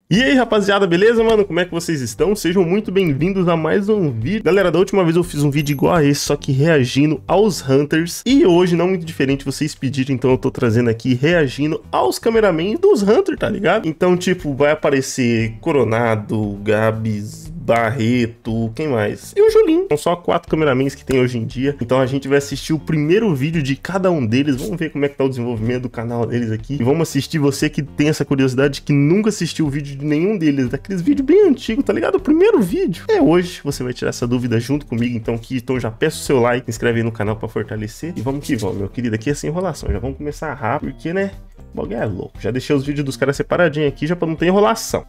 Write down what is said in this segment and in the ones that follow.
E aí, rapaziada, beleza, mano? Como é que vocês estão? Sejam muito bem-vindos a mais um vídeo. Galera, da última vez eu fiz um vídeo igual a esse, só que reagindo aos Hunters. E hoje, não muito diferente, vocês pediram, então eu tô trazendo aqui reagindo aos cameramen dos Hunters, tá ligado? Então, tipo, vai aparecer Coronado, Gabs, Barreto, quem mais? E o Julinho. São só 4 cameramans que tem hoje em dia. Então a gente vai assistir o primeiro vídeo de cada um deles. Vamos ver como é que tá o desenvolvimento do canal deles aqui. E vamos assistir, você que tem essa curiosidade, que nunca assistiu o vídeo de nenhum deles, daqueles vídeos bem antigos, tá ligado? O primeiro vídeo. É hoje, você vai tirar essa dúvida junto comigo. Então já peço o seu like, se inscreve aí no canal pra fortalecer. E vamos que vamos, meu querido. Aqui é sem enrolação. Já vamos começar rápido, porque, né? O bagulho é louco. Já deixei os vídeos dos caras separadinhos aqui, já pra não ter enrolação.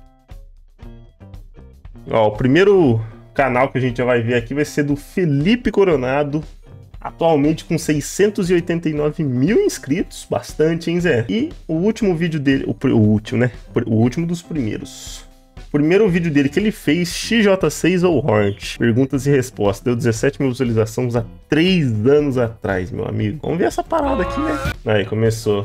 Ó, o primeiro canal que a gente já vai ver aqui vai ser do Felipe Coronado, atualmente com 689 mil inscritos, bastante, hein, Zé? E o último vídeo dele, o último, né? O último dos primeiros. O primeiro vídeo dele que ele fez, XJ6 ou Hornet? Perguntas e respostas. Deu 17 mil visualizações há 3 anos atrás, meu amigo. Vamos ver essa parada aqui, né? Aí, começou.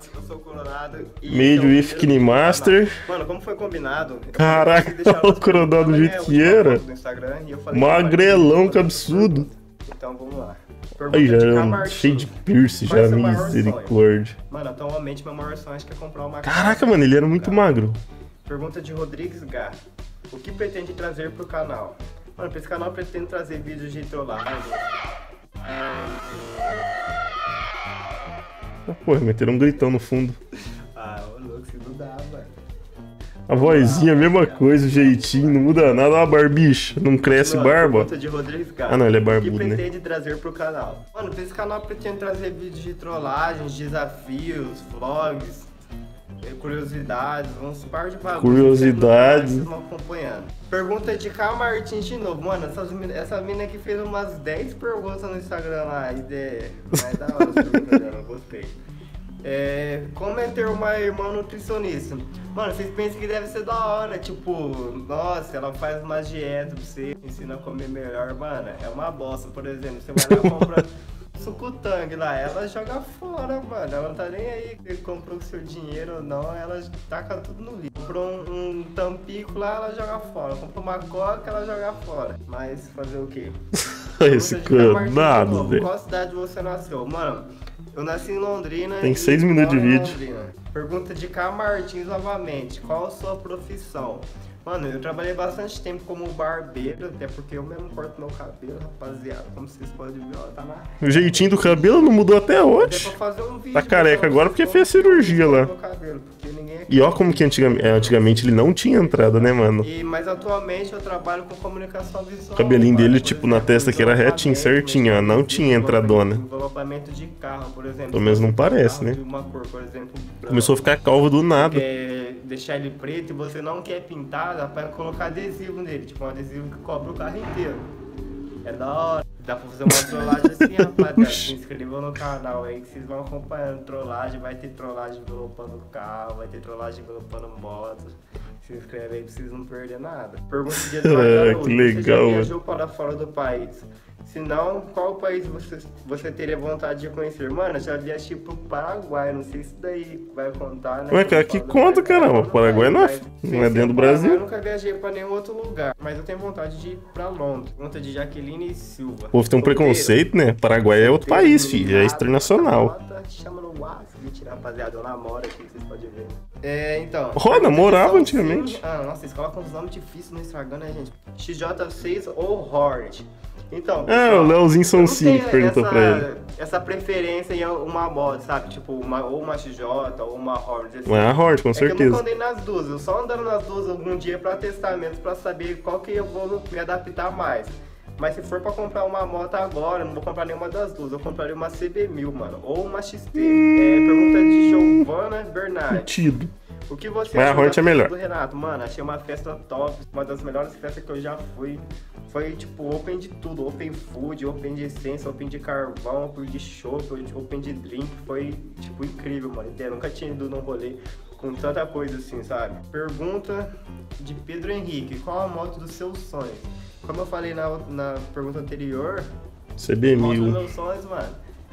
Made with KineMaster. Mano, como foi combinado? Caraca, o Coronado do jeito que era. Magrelão, que absurdo. Então vamos lá. Aí já é cheio de piercing, já, misericórdia. Mano, atualmente meu maior sonho acho que é comprar uma. Caraca, mano, ele era muito magro. Pergunta de Rodrigues Gá. O que pretende trazer pro canal? Mano, pra esse canal eu pretendo trazer vídeos de trollagem. Porra, meteram um gritão no fundo. Ah, ô louco, se não dá, velho. A vozinha, a mesma coisa, o jeitinho, não muda nada. Olha a barbicha, não cresce barba. De Rodrigues Gá. Ah, não, ele é barbudo, né? O que pretende trazer pro canal? Mano, pra esse canal eu pretendo trazer vídeos de trollagens, desafios, vlogs, curiosidades, uns par de bagulho. Curiosidades. Vocês vão acompanhando. Pergunta de K. Martins de novo. Mano, essa mina aqui fez umas 10 perguntas no Instagram lá. Ideia. Mas da hora as perguntas dela, gostei. Como é ter uma irmã nutricionista? Mano, vocês pensam que deve ser da hora, tipo, nossa, ela faz umas dietas pra você, ensina a comer melhor, mano, é uma bosta. Por exemplo, você vai lá e compra sucutang lá, ela joga fora, mano, ela não tá nem aí se comprou o seu dinheiro ou não, ela taca tudo no lixo. Comprou um tampico lá, ela joga fora, comprou uma coca, ela joga fora, mas fazer o quê? Esse Coronado, velho. Qual cidade você nasceu? Mano, eu nasci em Londrina. Tem 6 minutos de vídeo. Pergunta de K. Martins novamente. Qual a sua profissão? Mano, eu trabalhei bastante tempo como barbeiro, até porque eu mesmo corto meu cabelo, rapaziada. Como vocês podem ver, ó, tá na... O jeitinho do cabelo não mudou até hoje. Pra fazer um vídeo, tá careca agora porque fez cirurgia lá. Cabelo, e ó como que antigamente ele não tinha entrada, né, mano? Mas atualmente eu trabalho com comunicação visual. O cabelinho dele, tipo, na testa que era retinho, certinho, ó. Não tinha entradona. Envelopamento de carro, por exemplo. Pelo menos não parece, né? Uma cor, por exemplo, começou a ficar calvo do nada. Deixar ele preto e você não quer pintar, dá pra colocar adesivo nele, tipo um adesivo que cobre o carro inteiro. É da hora. Dá pra fazer uma trollagem assim, rapaziada. Se inscrevam no canal aí que vocês vão acompanhando trollagem. Vai ter trollagem envelopando o carro, vai ter trollagem envelopando motos. Se inscreve aí pra vocês não perderem nada. Pergunta de Eduardo. Que legal, você já viajou para fora do país? Se não, qual país você teria vontade de conhecer? Mano, eu já viajei pro Paraguai, não sei se daí vai contar, né? Ué, cara, que conta, caramba? O Paraguai não é dentro do Brasil? Eu nunca viajei pra nenhum outro lugar, mas eu tenho vontade de ir pra Londres. Pergunta de Jaqueline Silva. O povo tem um preconceito, né? Paraguai é outro país, filho, é internacional. Chama no WhatsApp, mentira, rapaziada, eu namoro aqui, vocês podem ver. Então... Oh, namorava antigamente. Nossa, vocês colocam uns nomes difíceis no Instagram, né, gente? XJ6 ou Hornet. Então, o Leozinho Sonsinho que perguntou pra ele. Essa preferência em uma mod, sabe? Tipo, ou uma XJ ou uma Hornet. Assim. É a Hornet, com certeza. Eu nunca andei nas duas, eu só andando nas duas algum dia pra testar mesmo, pra saber qual que eu vou me adaptar mais. Mas se for pra comprar uma moto agora, eu não vou comprar nenhuma das duas. Eu compraria uma CB1000, mano. Ou uma XT. Pergunta de Giovana Bernardi. O que você Mas a Hornet é melhor. Do Renato? Mano, achei uma festa top. Uma das melhores festas que eu já fui. Foi tipo open de tudo. Open food, open de essência, open de carvão, open de chopp, open de drink. Foi tipo incrível, mano. Eu nunca tinha ido num rolê com tanta coisa assim, sabe? Pergunta de Pedro Henrique. Qual a moto dos seus sonhos? Como eu falei na pergunta anterior, CB1000. moto dos meus sonhos, mano,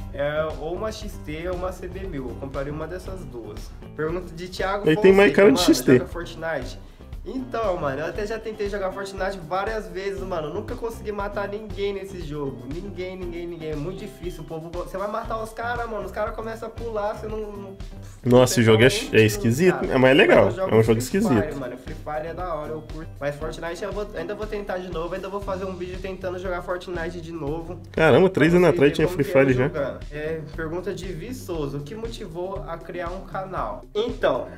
é ou uma XT ou uma CB1000. Eu compraria uma dessas duas. Pergunta de Thiago Ele tem mais cara de mano, XT. joga Fortnite. Então, mano, eu até já tentei jogar Fortnite várias vezes, mano. Nunca consegui matar ninguém nesse jogo. Ninguém. É muito difícil. O povo. Você vai matar os caras, mano. Os caras começam a pular, você não. Nossa, esse jogo é esquisito, mas é legal. É um jogo esquisito. Mano, Free Fire é da hora, eu curto. Mas Fortnite ainda vou tentar de novo. Ainda vou fazer um vídeo tentando jogar Fortnite de novo. Caramba, 3 anos atrás tinha Free Fire já. Pergunta de Viçoso. O que motivou a criar um canal? Então.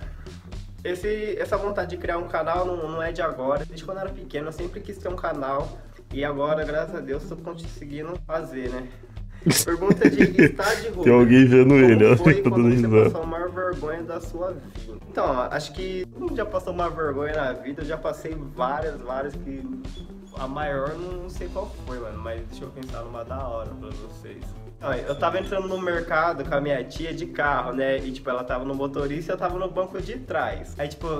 Essa vontade de criar um canal não é de agora. Desde quando eu era pequeno, eu sempre quis ter um canal. E agora, graças a Deus, tô conseguindo fazer, né? Pergunta de estar de roupa. Tem alguém vendo ele, ó. Foi quando você passou a maior vergonha da sua vida? Então, acho que todo mundo já passou uma vergonha na vida. Eu já passei várias que... A maior não sei qual foi, mano. Mas deixa eu pensar numa da hora pra vocês. Eu tava entrando no mercado com a minha tia de carro, né? E, tipo, ela tava no motorista e eu tava no banco de trás. Aí, tipo,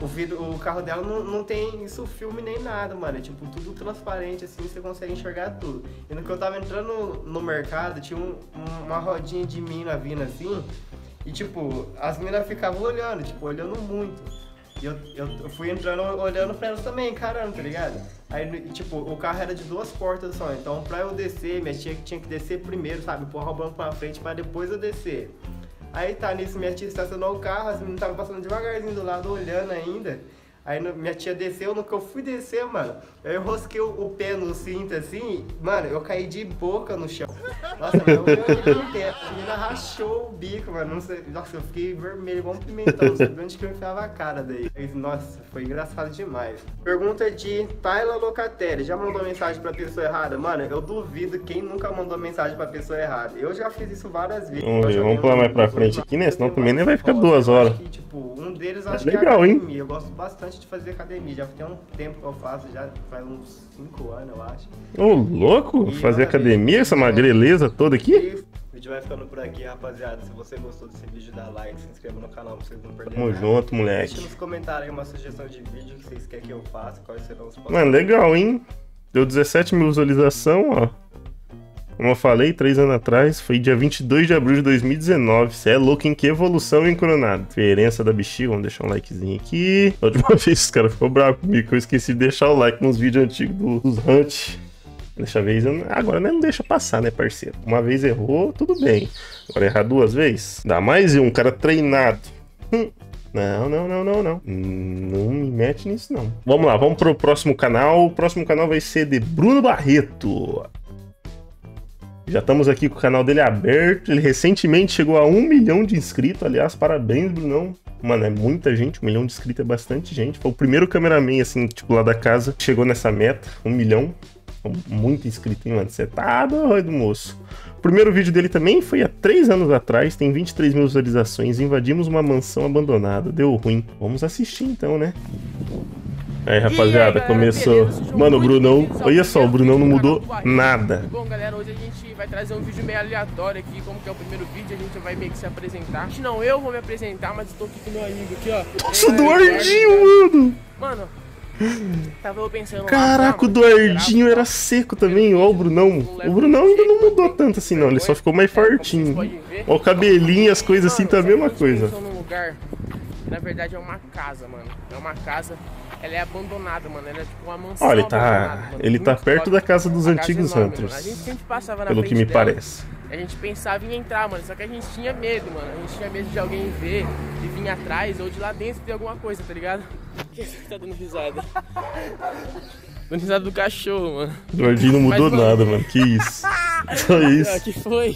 o carro dela não tem isso filme nem nada, mano. É, tipo, tudo transparente, assim, você consegue enxergar tudo. E no que eu tava entrando no mercado, tinha uma rodinha de mina vindo assim. E, tipo, as minas ficavam olhando, tipo, olhando muito. E eu fui entrando olhando pra elas também, encarando, tá ligado? Aí, tipo, o carro era de 2 portas só, então pra eu descer, minha tia tinha que descer primeiro, sabe? Empurrar o banco pra frente pra depois eu descer. Aí tá, nisso minha tia estacionou o carro, as meninas estavam passando devagarzinho do lado, olhando ainda. Aí minha tia desceu, no que eu fui descer, mano, eu enrosquei o pé no cinto assim, mano, eu caí de boca no chão. Nossa, meu pé, a menina rachou o bico, mano, não sei, nossa, eu fiquei vermelho, igual um pimentão, não sabia onde que eu enfiava a cara daí. Nossa, foi engraçado demais. Pergunta de Tayla Locatelli, já mandou mensagem pra pessoa errada? Mano, eu duvido quem nunca mandou mensagem pra pessoa errada. Eu já fiz isso várias vezes. Vamos ver, vamos pular mais pra frente aqui, né? Senão também nem vai ficar 2 horas. Acho que, tipo, um deles acho legal, que é a academia. hein? Eu gosto bastante de fazer academia, já tem um tempo que eu faço, já faz uns 5 anos, eu acho. Ô, louco? Fazer academia, essa magreleza toda aqui? O vídeo vai ficando por aqui, rapaziada. Se você gostou desse vídeo, dá like, se inscreva no canal pra vocês não perderem Tamo nada. junto, moleque. Deixa nos comentários aí uma sugestão de vídeo que vocês querem que eu faça, quais serão os próximos. Mano, legal, hein? Deu 17 mil visualizações, ó. Como eu falei, 3 anos atrás, foi dia 22 de abril de 2019. Cê é louco, hein? Que evolução, hein, Coronado? Diferença da bexiga, vamos deixar um likezinho aqui. A última vez os caras ficou bravos comigo, que eu esqueci de deixar o like nos vídeos antigos dos Hunt. Dessa vez, agora não deixa passar, né, parceiro? Uma vez errou, tudo bem. Agora errar 2 vezes? Dá mais um cara treinado. Não. Não me mete nisso, não. Vamos lá, vamos pro próximo canal. O próximo canal vai ser de Bruno Barreto. Já estamos aqui com o canal dele aberto. Ele recentemente chegou a 1 milhão de inscritos. Aliás, parabéns, Brunão. Mano, é muita gente. 1 milhão de inscritos é bastante gente. Foi o primeiro cameraman, assim, tipo, lá da casa. Chegou nessa meta. 1 milhão. Muito inscrito, hein, mano? Você tá doido, moço. O primeiro vídeo dele também foi há 3 anos atrás. Tem 23 mil visualizações. Invadimos uma mansão abandonada. Deu ruim. Vamos assistir, então, né? Aí, rapaziada, começou. Mano, o Brunão. Olha só, o Brunão não mudou nada. Bom, galera, hoje a gente vai trazer um vídeo meio aleatório aqui. Como que é o primeiro vídeo, a gente vai meio que se apresentar. Não, eu vou me apresentar, mas eu tô aqui com meu amigo aqui, ó. Nossa, o Eduardinho, mano! Mano, tava eu pensando. Caraca, o Eduardinho era seco também, ó, o Brunão. O Brunão ainda não mudou tanto assim, não. Ele só ficou mais fortinho. Ó, o cabelinho, as coisas assim, tá a mesma coisa. Num lugar, na verdade é uma casa, mano. É uma casa. Ela é abandonada, mano. Ela é tipo uma mansão. Ó, ele tá muito perto top. da casa dos A antigos é enorme, Hunters. mano. A gente sempre passava na Pelo frente que me dela, parece. a gente pensava em entrar, mano. Só que a gente tinha medo, mano. A gente tinha medo de alguém ver e vir atrás ou de lá dentro ter alguma coisa, tá ligado? Quem tá dando risada? Dando risada do cachorro, mano. O Eduardinho não mudou nada, mano. Que isso? Só isso. Que foi?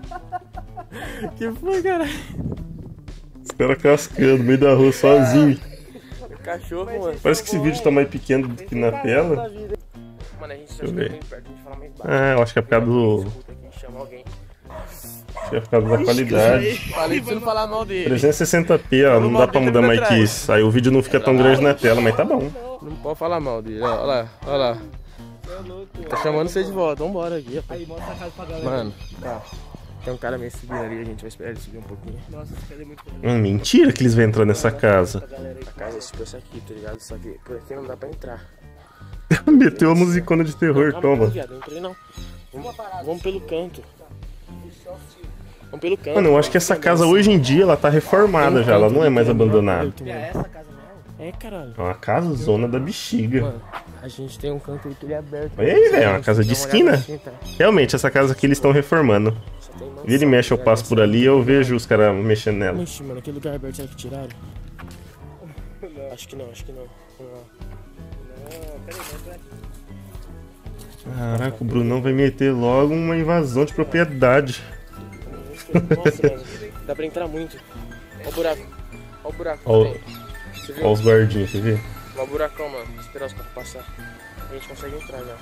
Que foi, cara? Os caras cascando no meio da rua sozinho. Cachorro, mano. Parece que esse vídeo tá mais pequeno do que na tela. Mano, a gente Deixa eu ver. bem perto, a gente fala mais baixo. Ah, eu acho que é por causa do... Chama alguém. Acho que é por causa da qualidade. Falei pra você não falar mal dele. 360p, ó. Não dá pra mudar mais que isso. Aí o vídeo não fica tão grande na tela, mas tá bom. Não pode falar mal dele. Olha lá, olha lá. Tá chamando você de volta. Vambora aqui, rapaz. Aí, mostra a casa pra galera. Mano, tá. Tem um cara meio seguindo ali, a gente vai esperar ele subir um pouquinho. Nossa, esse cara é muito Mentira que eles vão entrar nessa casa. A casa é tipo essa aqui, tá ligado? Só que por aqui não dá pra entrar. Meteu a musicona de terror, Calma, toma. não, viado, não entrei não. Vamos pelo canto. Vamos pelo canto. Mano, eu acho que essa casa hoje em dia ela tá reformada já, ela não é mais abandonada. É essa casa mesmo? É, caralho. É uma casa zona da bexiga. Mano, a gente tem um canto aí que ele é aberto. Olha aí, velho, é uma casa de esquina. Assim, tá? Realmente, essa casa aqui eles estão reformando. Vira e mexe, eu passo por ali e eu vejo os caras mexendo nela. Ixi, mano, aquele lugar aberto, será que tiraram? Acho que não, acho que não. Caraca, o Brunão vai meter logo uma invasão de propriedade. Nossa, mano, dá pra entrar muito. Olha o buraco. Olha o buraco. Olha os guardinhas, você vê? Olha o buracão, mano. Esperar os carros passar. A gente consegue entrar já.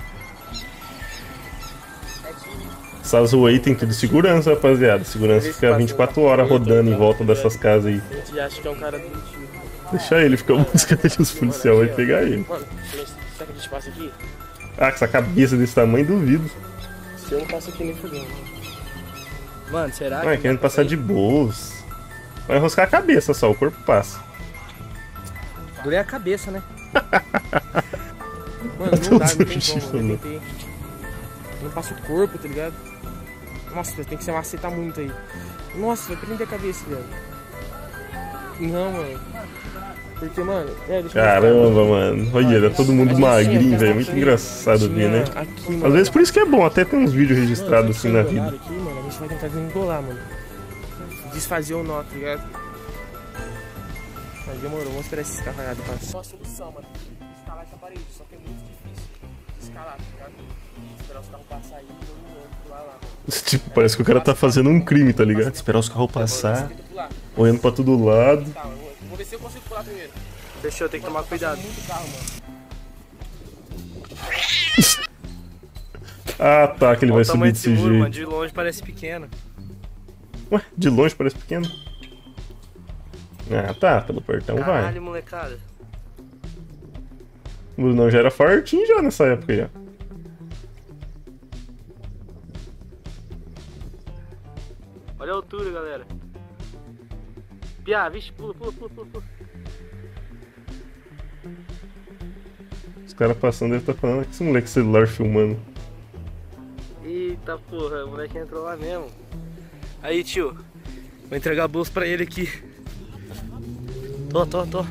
Essas ruas aí tem tudo segurança, rapaziada. Segurança fica 24 horas rodando em volta dessas casas aí. A gente acha que é um cara doentio. Deixa ele, fica buscando ele, os policiais vai pegar ele. Mano, será que a gente passa aqui? Ah, com essa cabeça desse tamanho, duvido. Se eu não passo aqui nem fudendo. Mano, será Ah, querendo passar de boas. Vai enroscar a cabeça só, o corpo passa. Durei a cabeça, né? Mano, não dá, não tem como, eu tentei. Não passa o corpo, tá ligado? Nossa, tem que se macetar muito aí. Nossa, vai prender a cabeça, velho. Não, mano. Porque, mano... Caramba, mano. Olha, era todo mundo magrinho, velho. Muito engraçado ver, né? Aqui, mano, às vezes por isso que é bom, até ter uns vídeos registrados assim na vida. Aqui, mano, a gente vai tentar desengolar, mano. Desfazer o nó, tá ligado? Mas demorou, vamos esperar esses carragados passar. Só a solução, mano. Escalar essa parede, só que é muito difícil escalar, tá ligado? Esperar os carros passar aí e todo mundo pular lá, mano. Tipo, parece que o cara tá fazendo um crime, tá ligado? Esperar os carros passar, olhando pra todo lado. Vou ver se eu consigo pular primeiro. Fechou, tem que tomar cuidado. Muito carro, mano. Ah, tá, que ele vai subir desse jeito. Mano, de longe parece pequeno. Ué, de longe parece pequeno. Ah, tá, pelo portão vai. Caralho, molecada. O Brunão já era fortinho já nessa época já. Olha a altura, galera. Piá, vixe, pula, pula, pula, pula, pula. Os caras passando devem estar falando que esse moleque celular filmando. Eita porra, o moleque entrou lá mesmo. Aí, tio. Vou entregar a bolsa pra ele aqui. Tô.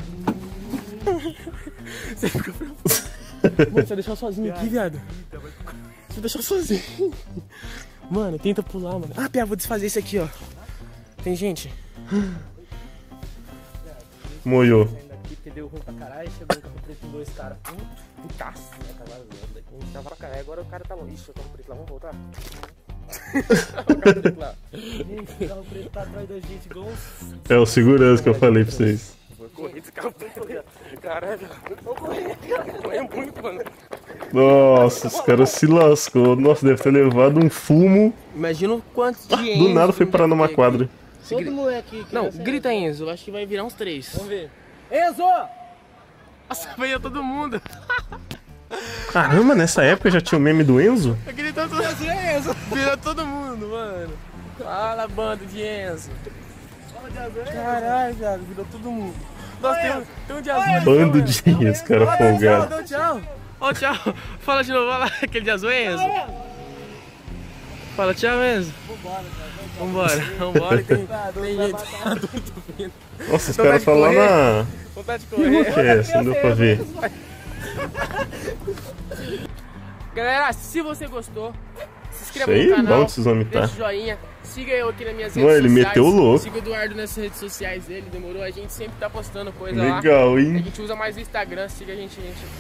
Você fica Mano, você vai deixar eu sozinho aqui, viado. Você vai deixar eu sozinho. Mano, tenta pular, mano. Ah, Pia, vou desfazer isso aqui, ó. Tem gente. Molhou. Aqui porque deu ruim pra caralho, chegou um carro preto com dois caras. Putaço, né, cara? A gente tava pra caralho, agora o cara tá longe. Ixi, eu tô no preto lá, vamos voltar? O carro preto lá. O carro preto tá atrás da gente, igual uns... É o segurança que eu falei pra vocês. Vou correr desse carro preto, caralho. Vou correr, cara. É muito, mano. Nossa, os caras se lascou. Nossa, deve ter levado um fumo. Imagina o quanto de Do nada foi parar numa quadra. Todo moleque que Não, grita Enzo, acho que vai virar uns 3. Vamos ver. Enzo! Nossa, veio todo mundo. Caramba, nessa época já tinha o meme do Enzo? Gritou todo mundo. Virou todo mundo, mano. Fala, bando de Enzo. Caralho, viado, virou todo mundo. Nossa, tem um de azul. Bando de Enzo, cara folgado. Dá um tchau. Ó, tchau. Fala de novo, olha lá, aquele de azul é Enzo. Fala tchau, Enzo. Vambora, tem gente adulto vindo. Nossa, os caras estão lá na... Vontade de Que rua correr. que é essa? Não deu pra ver. Galera, se você gostou, se Isso inscreva aí, no canal, bom esses homens tá. deixa o joinha, siga eu aqui nas minhas Não, redes ele sociais. meteu o louco. Siga o Eduardo nas redes sociais dele, demorou? A gente sempre tá postando coisa lá. Legal, A hein? gente usa mais o Instagram, siga a gente.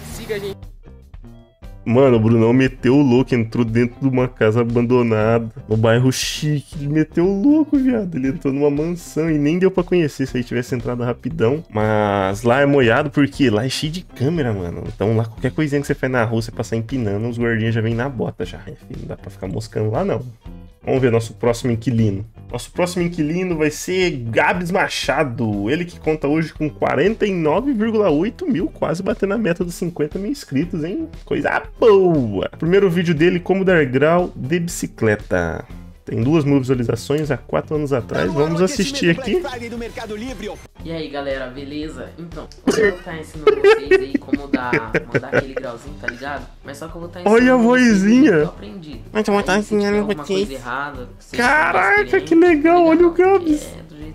Mano, o Brunão meteu o louco, entrou dentro de uma casa abandonada, no bairro chique. Ele meteu o louco, viado. Ele entrou numa mansão e nem deu pra conhecer se aí tivesse entrado rapidão. Mas lá é moiado porque lá é cheio de câmera, mano. Então lá qualquer coisinha que você faz na rua, você passar empinando, os guardinhas já vêm na bota já. Enfim, não dá pra ficar moscando lá, não. Vamos ver nosso próximo inquilino. Nosso próximo inquilino vai ser Gabs Machado. Ele que conta hoje com 49,8 mil, quase batendo a meta dos 50 mil inscritos, hein? Coisa boa! Primeiro vídeo dele, como dar grau de bicicleta. Tem 2.000 visualizações há 4 anos atrás. Vamos assistir aqui. E aí galera, beleza? Então, hoje eu vou estar ensinando vocês aí como mandar aquele grauzinho, tá ligado? Mas só que eu vou estar ensinando Olha a vocês vozinha. o que eu aprendi. Mas eu vou estar Aí, se tiver ensinando alguma vocês. coisa errada, vocês Caraca, estão que legal, olha o Gabs. É do jeito que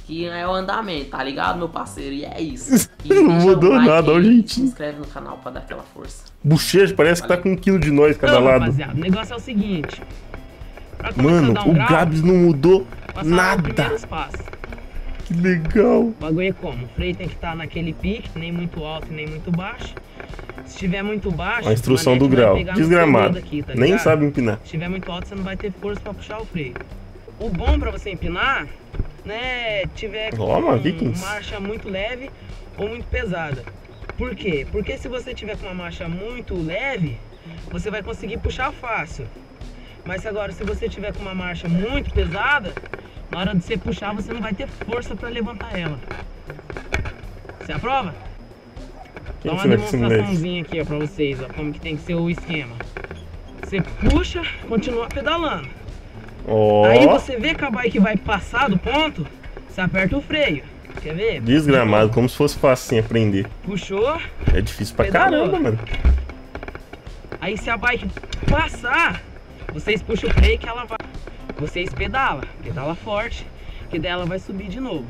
que é o andamento, tá ligado, meu parceiro? E é isso. E não mudou nada, olha o jeitinho. Se inscreve no canal pra dar aquela força. Bochecha, parece que tá com 1 quilo de nós cada Então, lado. rapaziada, o negócio é o seguinte. Pra começar Mano, a dar um o grau, Gabs não mudou passar nada. os primeiros passos. Que legal. O bagulho é como? O freio tem que estar naquele pique, nem muito alto e nem muito baixo. Se estiver muito baixo, A instrução do manete vai grau. pegar no Desgramado. seu dedo aqui, tá Nem ligado? sabe empinar. Se estiver muito alto, você não vai ter força pra puxar o freio. O bom pra você empinar, né, tiver Toma, com Vikings. marcha muito leve ou muito pesada. Por quê? Porque se você tiver com uma marcha muito leve, você vai conseguir puxar fácil. Mas agora, se você tiver com uma marcha muito pesada, na hora de você puxar, você não vai ter força pra levantar ela. Você aprova? Quem Dá uma será que esse moleque? demonstraçãozinha aqui, ó, pra vocês, ó, como que tem que ser o esquema. Você puxa, continua pedalando. Ó, Aí você vê que a bike vai passar do ponto, você aperta o freio. Quer ver? desgramado, como se fosse fácil aprender. Puxou, É difícil pra Pedalou. caramba, mano. aí se a bike passar, vocês puxam o freio que ela vai. Vocês pedala forte, que daí ela vai subir de novo.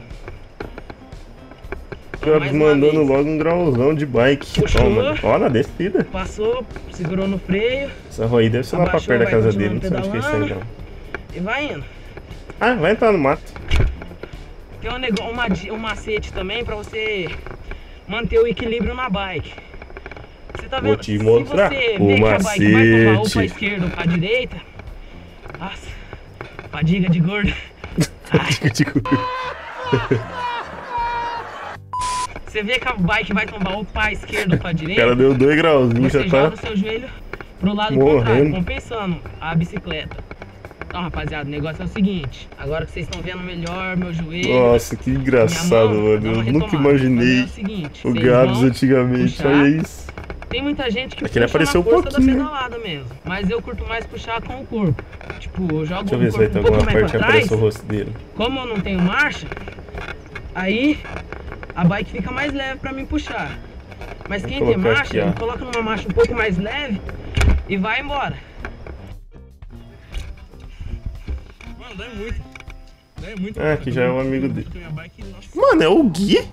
Gabs Mais uma mandando vez. logo um grauzão de bike. Puxou. Toma, ó, na descida. Passou, segurou no freio Essa rua aí deve ser lá pra Abaixou, perto da vai casa continuando dele. Não sei onde que eles estão, pedalando. então. e vai indo. Ah, vai entrar no mato. Tem um macete também pra você manter o equilíbrio na bike. Você tá Vou vendo? te mostrar Se você o vê que a bike vai tombar ou macete. pra esquerda ou pra direita, nossa, fadiga de gordo. Você vê que a bike vai tombar ou pra esquerda ou pra O direita, cara deu 2 grauzinhos, você já joga tá. o seu joelho pro lado morrendo. contrário, compensando a bicicleta. Então, rapaziada, o negócio é o seguinte. Agora que vocês estão vendo melhor meu joelho, Nossa, que engraçado, minha mão, dá mano. uma Eu nunca retomada. imaginei Mas é o seguinte, o vocês Gabs vão antigamente. puxar. Olha isso. Tem muita gente que É que ele puxa apareceu na força pouquinho, da pedalada mesmo. Mas eu curto mais puxar com o corpo. Tipo, eu jogo Deixa eu ver o se vai corpo ter um pouco alguma mais parte que pra trás. apareça o rosto dele. Como eu não tenho marcha, aí a bike fica mais leve pra mim puxar. Mas Vou quem tem colocar marcha, aqui, ó. ele coloca numa marcha um pouco mais leve e vai embora. Mano, dá muito. Dá muito. Ah, aqui já é o amigo dele. Minha bike, nossa. Mano, é o Gui?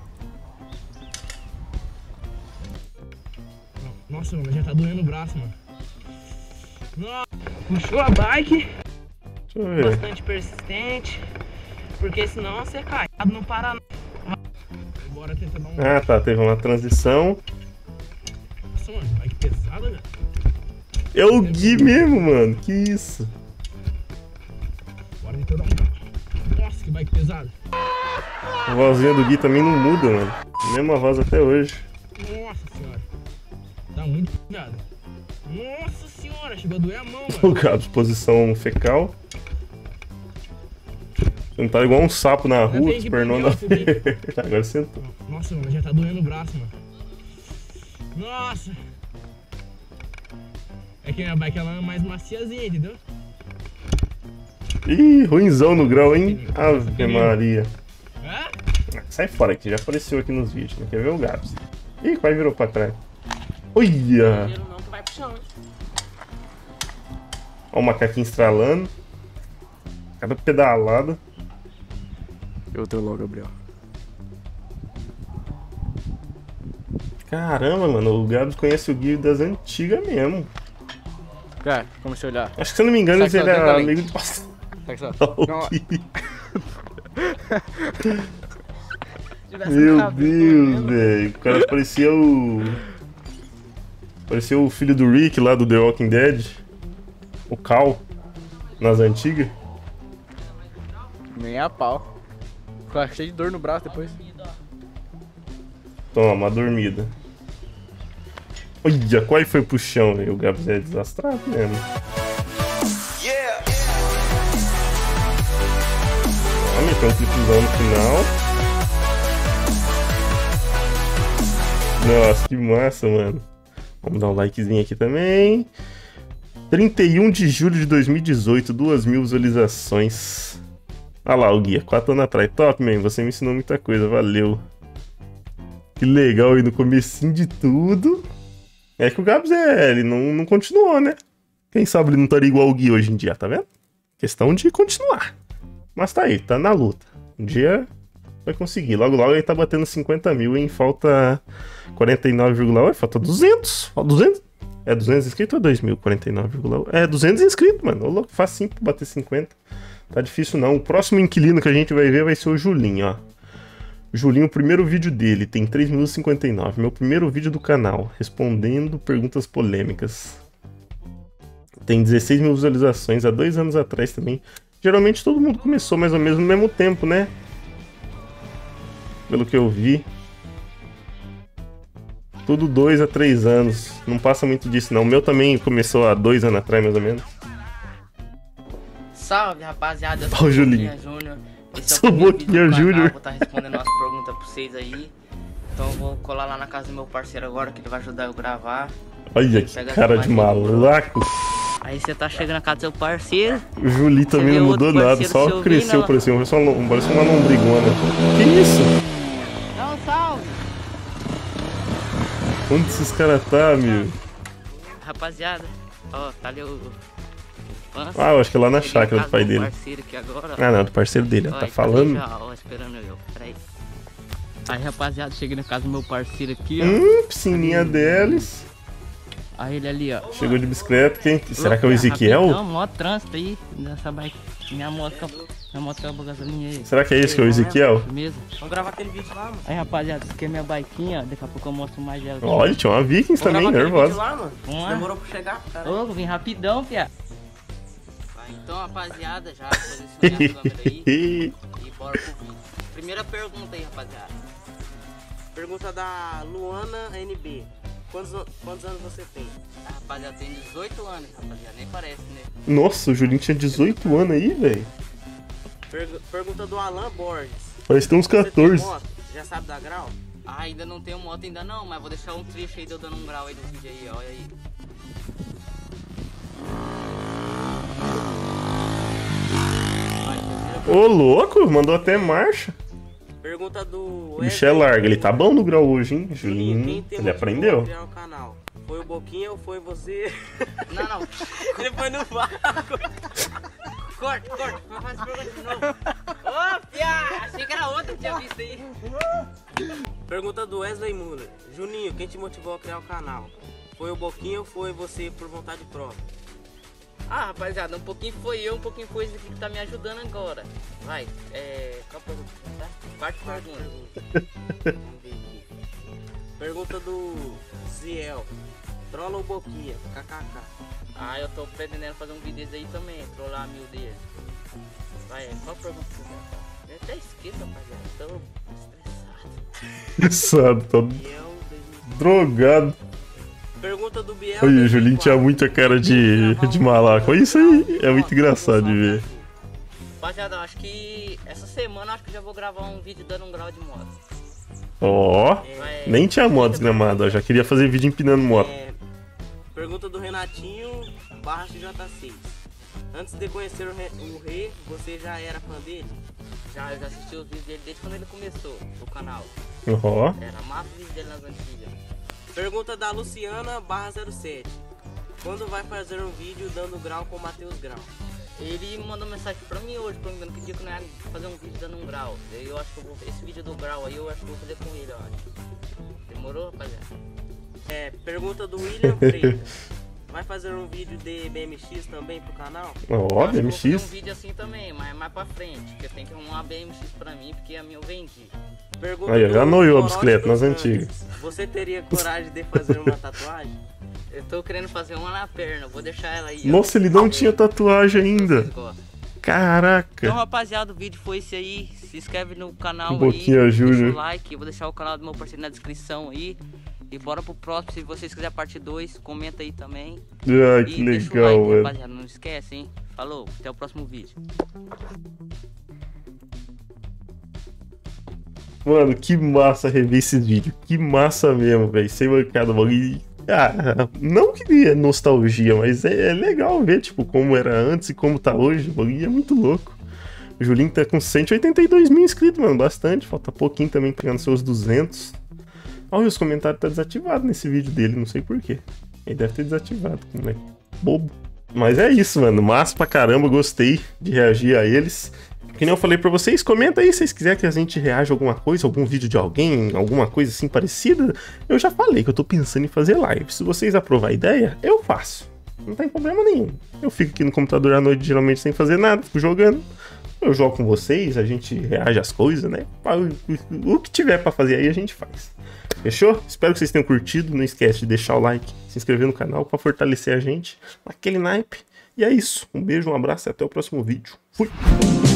Nossa, mano, já tá doendo o braço, mano. Nossa, puxou a bike, Deixa eu ver. bastante persistente, porque senão você cai. Não para não. Bora tentar dar um... Ah, tá. Teve uma transição. Nossa, mano, bike pesada, velho. É o Gui mesmo, mano. Que isso? Bora tentar dar um... Nossa, que bike pesada. A vozinha do Gui também não muda, mano. Mesma voz até hoje. Nossa senhora. Tá muito pesado. Nossa senhora, chegou a doer a mão, O mano. Gabs, posição fecal. Sentar igual um sapo na rua, vem aqui esperando pra na mim, ó, feira. Agora sentou. Nossa, mano, já tá doendo o braço, mano. Nossa. É que minha bike ela é mais maciazinha, entendeu? Ih, ruinzão no grau, hein? Ave Maria. É? Sai fora que já apareceu aqui nos vídeos. Não quer ver o Gabs. Ih, quase virou pra trás. Olha! Primeiro não que vai pro chão, hein? Olha o macaquinho estralando. Cada pedalada. Eu tô logo, Gabriel. Caramba, mano. O Gabs conhece o Gui das antigas mesmo. Cara, como você olhar? Acho que se eu não me engano, Sai ele só, era tenta amigo lente. de passado. Tá aqui só. O Gui. Tivesse Meu cabelo, Deus, velho. O cara parecia o. Parecia o filho do Rick lá do The Walking Dead. O Cal. Nas antigas. Nem a pau. Fica cheio de dor no braço depois. Toma, uma dormida. Olha, quase foi pro chão, velho. O Gabs é desastrado mesmo. Ah, meteu um clipezão no final. Nossa, que massa, mano. Vamos dar um likezinho aqui também. 31 de julho de 2018, 2.000 visualizações. Olha lá o guia, 4 anos atrás. Top, man, você me ensinou muita coisa, valeu. Que legal aí no comecinho de tudo. É que o Gabs ele não continuou, né? Quem sabe ele não estaria igual o Gui hoje em dia, tá vendo? Questão de continuar. Mas tá aí, tá na luta. Um dia vai conseguir. Logo, logo ele tá batendo 50 mil, hein? Falta 49,8, falta 200. Falta 200? É 200 inscritos ou 2.000? 49,8. É 200 inscritos, mano. Ô, louco, facinho pra bater 50. Tá difícil não. O próximo inquilino que a gente vai ver vai ser o Julinho, ó. Julinho, o primeiro vídeo dele tem 3 minutos e 59. Meu primeiro vídeo do canal, respondendo perguntas polêmicas. Tem 16 mil visualizações, há 2 anos atrás também. Geralmente todo mundo começou mais ou menos no mesmo tempo, né? Pelo que eu vi. Tudo 2 a 3 anos. Não passa muito disso, não. O meu também começou há 2 anos atrás, mais ou menos. Salve, rapaziada. Eu Ó, o Julinho. Júnior. Esse é o Sou primeiro vídeo Boquinha do canal. Júnior. Vou estar respondendo umas perguntas pra vocês aí. Então eu vou colar lá na casa do meu parceiro agora, que ele vai ajudar eu a gravar. Olha que cara de malaco. Aí você tá chegando na casa do seu parceiro. O Juli também vê não outro mudou nada, parceiro só seu cresceu vindo, por cima. Parece uma lombrigona. Que isso? Não, salve! Onde esses caras tá, meu? Rapaziada, ó, tá ali o... Ah, eu acho que é lá na chácara do pai dele. Parceiro aqui agora, Ah, não, do parceiro dele, ó, tá falando. Já, ó, esperando eu, peraí. Aí, rapaziada, cheguei na casa do meu parceiro aqui, ó. Piscininha deles. Aí ele ali, ó. Chegou de bicicleta, quem? Será que é o Ezequiel? Não, mó trânsito aí, nessa bike. Minha moto acabou a gasolina aí. Será que é esse que é o Ezequiel? Beleza? Vamos gravar aquele vídeo lá, mano. Aí, rapaziada, isso aqui é minha biquinha, ó. Daqui a pouco eu mostro mais dela. Olha, tinha uma Vikings também, nervosa. Lá, mano. Vamos lá. Demorou pra chegar, cara. Ô, vim rapidão, fia. Então, rapaziada, já posicionei a câmera aí e bora pro vídeo. Primeira pergunta aí, rapaziada. Pergunta da Luana NB. Quantos anos você tem? A rapaziada tem 18 anos, rapaziada, nem parece, né? Nossa, o Julinho tinha 18 anos aí, velho. Pergunta do Alan Borges. Parece que tem uns Você tem 14. moto? Já sabe dar grau? Ah, ainda não tenho moto ainda não, mas vou deixar um trecho aí de eu dando um grau aí no vídeo aí, olha aí. Ô, louco, mandou até marcha. Pergunta do O bicho é largo, ele tá bom no grau hoje, hein? Julinho, Julinho, ele aprendeu. criar o canal? Foi o Boquinha ou foi você? Não. Ele foi no vácuo. Corta, faz pergunta de novo. Ô, fia, achei que era outra que tinha visto aí. Pergunta do Wesley Muller. Juninho, quem te motivou a criar o canal? Foi o Boquinha ou foi você por vontade própria? Ah, rapaziada, um pouquinho foi eu, um pouquinho foi esse aqui que tá me ajudando agora. Vai, qual a pergunta? Tá? Quarta pergunta. Vamos ver aqui. Pergunta do Ziel. Trola ou Boquinha? KKK. Ah, eu tô pretendendo fazer um vídeo desse aí também, trollar a mil dele. Vai, qual a pergunta que você quer? Eu até esqueço, rapaziada, tô estressado. Estressado, tô Biel, drogado. Pergunta do Biel. Olha, o Julinho tinha muita cara de malaco. Isso aí é muito engraçado de ver. Rapaziada, acho que essa semana acho que já vou gravar um vídeo dando um grau de moto. Ó, nem tinha moto desgramada, ó. Já queria fazer vídeo empinando moto. Pergunta do Renatinho /CJ6. Antes de conhecer o Rei, você já era fã dele? Já, eu já assisti os vídeos dele desde quando ele começou o canal. Ó. Era massa o vídeo dele nas antigas. Pergunta da Luciana /07. Quando vai fazer um vídeo dando grau com o Matheus Grau? Ele mandou mensagem pra mim hoje, perguntando que dia que não ia fazer um vídeo dando um grau. Daí eu acho que eu vou, esse vídeo do grau aí eu acho que eu vou fazer com ele, eu acho. Demorou, rapaziada? Pergunta do William Freitas. Vai fazer um vídeo de BMX também pro canal? Ó, Eu vou fazer um BMX. vídeo assim também, mas mais pra frente, porque tem que arrumar uma BMX pra mim, porque a minha eu vendi. Pergunta Aí, do já noiou a Corote bicicleta dos nas Santos. antigas. Você teria coragem de fazer uma tatuagem? Eu tô querendo fazer uma na perna, vou deixar ela aí. ó. Nossa, ele não tinha tatuagem ainda. Vocês gostam. Então, Caraca. rapaziada, o vídeo foi esse aí. Se inscreve no canal Boquinha aí, Júnior. deixa o like. Eu vou deixar o canal do meu parceiro na descrição aí. E bora pro próximo. Se vocês quiserem parte 2, comenta aí também. Ai, que E deixa o legal, like, velho. rapaziada. Não esquece, hein? Falou, até o próximo vídeo. Mano, que massa rever esses vídeos. Que massa mesmo, velho. Sem mancada, bagulho. Ah, não que é nostalgia, mas é legal ver, tipo, como era antes e como tá hoje. O bagulho é muito louco. O Julinho tá com 182 mil inscritos, mano. Bastante. Falta pouquinho também pegando seus 200. Olha, os comentários tá desativado nesse vídeo dele, não sei porquê. Ele deve ter desativado, como é bobo. Mas é isso, mano. Massa pra caramba, gostei de reagir a eles. Que nem eu falei pra vocês, comenta aí se vocês quiserem que a gente reaja a alguma coisa, algum vídeo de alguém, alguma coisa assim parecida. Eu já falei que eu tô pensando em fazer live. Se vocês aprovar a ideia, eu faço. Não tem problema nenhum. Eu fico aqui no computador à noite, geralmente sem fazer nada, fico jogando. Eu jogo com vocês, a gente reage às coisas, né? O que tiver pra fazer aí a gente faz. Fechou? Espero que vocês tenham curtido. Não esquece de deixar o like, se inscrever no canal pra fortalecer a gente naquele naipe. E é isso. Um beijo, um abraço e até o próximo vídeo. Fui!